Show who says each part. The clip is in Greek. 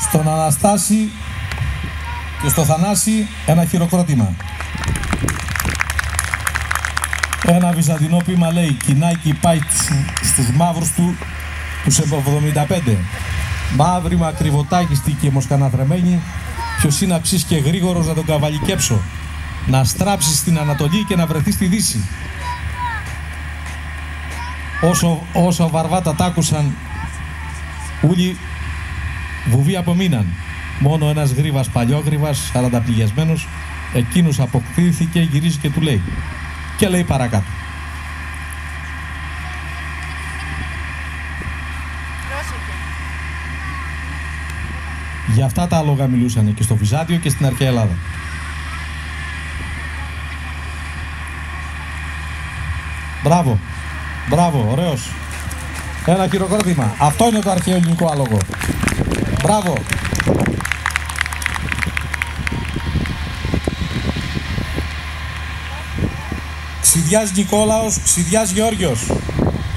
Speaker 1: Στον Αναστάση και στο Θανάση ένα χειροκρότημα. Ένα βυζαντινό ποίημα λέει «Κοινάκι πάει στους μαύρους του τους 75». Μαύρη μακριβωτάκιστη και μοσκαναθρεμένη, ποιος είναι αψής και γρήγορος να τον καβαλικέψω, να στράψει στην Ανατολή και να βρεθεί στη Δύση. Όσο βαρβάτα τ' άκουσαν, ούλοι βουβοί απομείναν. Μόνο ένας γρίβας παλιόγρυβας, 40 πληγιασμένος, εκείνος αποκτήθηκε, γυρίζει και του λέει. Και λέει παρακάτω. Για αυτά τα άλογα μιλούσαν και στο Βυζάντιο και στην αρχαία Ελλάδα. Μπράβο, μπράβο, ωραίος. Ένα χειροκρότημα. Αυτό είναι το αρχαίο ελληνικό άλογο. Μπράβο. Ξηδιάς Νικόλαος, Ξηδιάς Γεώργιος.